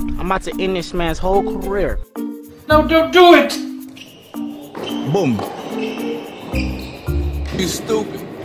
I'm about to end this man's whole career. No, don't do it! Boom. You stupid.